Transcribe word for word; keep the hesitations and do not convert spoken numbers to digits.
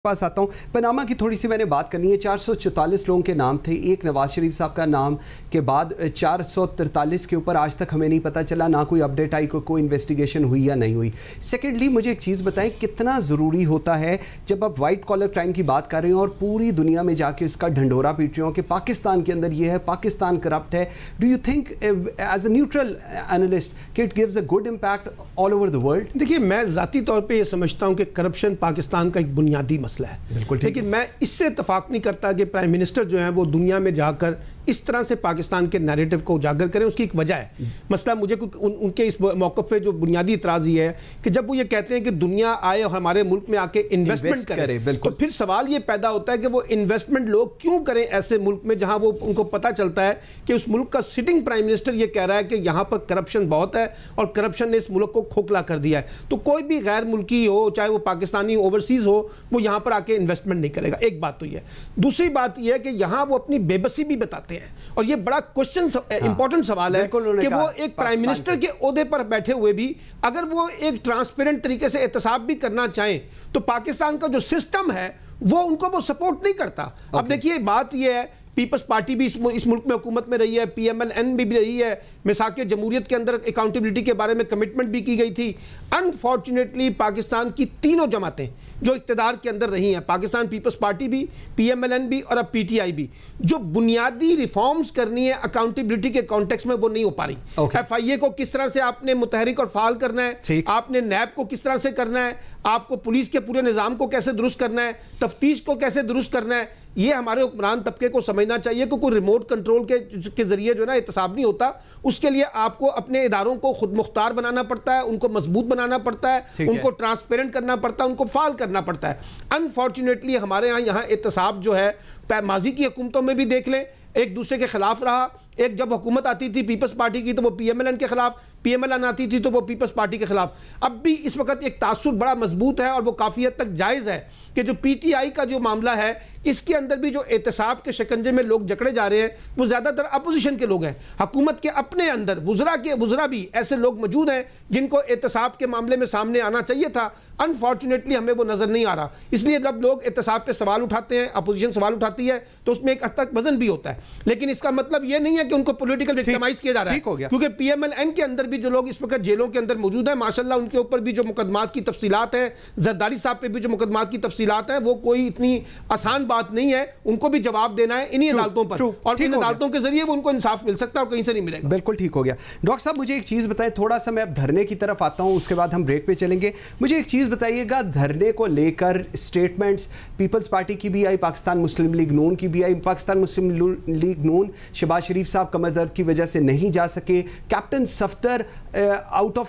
पास आता हूँ। पनामा की थोड़ी सी मैंने बात करनी है। चार सौ चौतालीस लोगों के नाम थे, एक नवाज शरीफ साहब का नाम के बाद चार सौ तरतालीस के ऊपर आज तक हमें नहीं पता चला, ना कोई अपडेट आई, को कोई इन्वेस्टिगेशन हुई या नहीं हुई। सेकेंडली मुझे एक चीज़ बताएं, कितना ज़रूरी होता है जब आप वाइट कॉलर क्राइम की बात कर रहे हो और पूरी दुनिया में जाके इसका ढंडोरा पीट रहे हो कि पाकिस्तान के अंदर ये है, पाकिस्तान करप्ट है। Do you think as a neutral analyst कि it gives a good impact all over the world? देखिए, मैं ज़ाती तौर पे ये समझता हूँ कि करप्शन पाकिस्तान का एक बुनियादी मसला है, बिल्कुल, लेकिन मैं इससे इत्तफाक नहीं करता कि प्राइम मिनिस्टर जो है वो दुनिया में जाकर इस तरह से पाकिस्तान के नैरेटिव को उजागर करें। उसकी एक वजह है। मसला मुझे उन, उनके इस मौक़िफ़ पे जो बुनियादी इतराज़ ये है कि जब वो ये कहते हैं कि दुनिया आए और हमारे मुल्क में आके इन्वेस्टमेंट करे, करे तो फिर सवाल ये पैदा होता है कि वो इन्वेस्टमेंट लोग क्यों करें ऐसे मुल्क में जहां वो उनको पता चलता है कि उस मुल्क का सिटिंग प्राइम मिनिस्टर ये कह रहा है कि यहाँ पर करप्शन बहुत है और करप्शन ने इस मुल्क को खोखला कर दिया है। तो कोई भी गैर मुल्की हो, चाहे वो पाकिस्तानी ओवरसीज हो, वो यहाँ पर आके इन्वेस्टमेंट नहीं करेगा। एक बात तो ये। दूसरी बात ये है कि यहाँ वो अपनी बेबसी भी बताते हैं और ये बड़ा क्वेश्चन इंपॉर्टेंट सवाल है कि वो एक प्राइम मिनिस्टर के ओहदे पर बैठे हुए भी अगर वो एक ट्रांसपेरेंट तरीके से एहतसाब भी करना चाहें तो पाकिस्तान का जो सिस्टम है वो उनको वो सपोर्ट नहीं करता। अब देखिए, बात ये है, पीपल्स पार्टी भी इस मुल्क में हुकूमत में रही है, पी एम एल एन भी, भी रही है, मिसाक जमहूरियत के अंदर अकाउंटेबिलिटी के बारे में कमिटमेंट भी की गई थी। अनफॉर्चुनेटली पाकिस्तान की तीनों जमातें जो इक़्तिदार के अंदर रही हैं, पाकिस्तान पीपल्स पार्टी भी, पी एम एल एन भी और अब पी टी आई भी, जो बुनियादी रिफॉर्म्स करनी है अकाउंटेबिलिटी के कॉन्टेक्स्ट में वो नहीं हो पा रही। okay. एफ आई ए को किस तरह से आपने मुतहरिक और फाल करना है, आपने नैब को किस तरह से करना है, आपको पुलिस के पूरे निज़ाम को कैसे दुरुस्त करना है, तफ्तीश को कैसे दुरुस्त करना है, ये हमारे हुक्मरान तबके को समझना चाहिए कि कोई रिमोट कंट्रोल के के जरिए जो है ना एहतसाब नहीं होता। उसके लिए आपको अपने इदारों को खुद मुख्तार बनाना पड़ता है, उनको मजबूत बनाना पड़ता है, उनको ट्रांसपेरेंट करना पड़ता है, उनको फाल करना पड़ता है। अनफॉर्चुनेटली हमारे यहाँ यहाँ एहतसाब जो है माजी की हुकूमतों में भी देख लें, एक दूसरे के खिलाफ रहा। एक जब हुकूमत आती थी पीपल्स पार्टी की तो वो पी एम एल एन के खिलाफ, पी एम एल एन आती थी तो वो पीपल्स पार्टी के खिलाफ। अब भी इस वक्त एक तासुर बड़ा मजबूत है और वो काफ़ी हद तक जायज़ है कि जो पी टी आई का जो मामला है इसके अंदर भी जो एहतसाब के शिकंजे में लोग जकड़े जा रहे हैं वो ज़्यादातर अपोजिशन के लोग हैं। हुकूमत के अपने अंदर वुज़रा के वुज़रा भी ऐसे लोग मौजूद हैं जिनको एहतसाब के मामले में सामने आना चाहिए था। अनफॉर्चुनेटली हमें वो नज़र नहीं आ रहा। इसलिए जब लोग एहतसाब पे सवाल उठाते हैं, अपोजिशन सवाल उठाती है, तो उसमें एक हद तक वजन भी होता है। लेकिन इसका मतलब ये नहीं है कि उनको पॉलिटिकल विक्टिमाइज किया जा रहा है, क्योंकि पी एम एल एन के अंदर भी जो लोग इस वक्त जेलों के अंदर मौजूद हैं, माशाल्लाह उनके ऊपर भी जो मुकदमात की तफसीलात हैं, जरदारी साहब पे भी जो मुकदमात की तफसीलात हैं, वो कोई इतनी आसान बात नहीं है। उनको भी जवाब देना है इन्हीं अदालतों पर और इन अदालतों के जरिए वो उनको इंसाफ मिल सकता है और कहीं से नहीं मिलेगा। बिल्कुल ठीक हो गया। डॉक्टर साहब, मुझे एक चीज़ बताएं, थोड़ा सा मैं अब धरने की तरफ आता हूं, उसके बाद हम ब्रेक पे चलेंगे। मुझे एक चीज़ बताइएगा, धरने को लेकर स्टेटमेंट्स पीपल्स पार्टी की भी आई, पाकिस्तान मुस्लिम लीग नून की भी आई। पाकिस्तान मुस्लिम लीग नून शहबाज शरीफ साहब कमर दर्द की वजह से नहीं जा सके, कैप्टन सफ्दर आउट ऑफ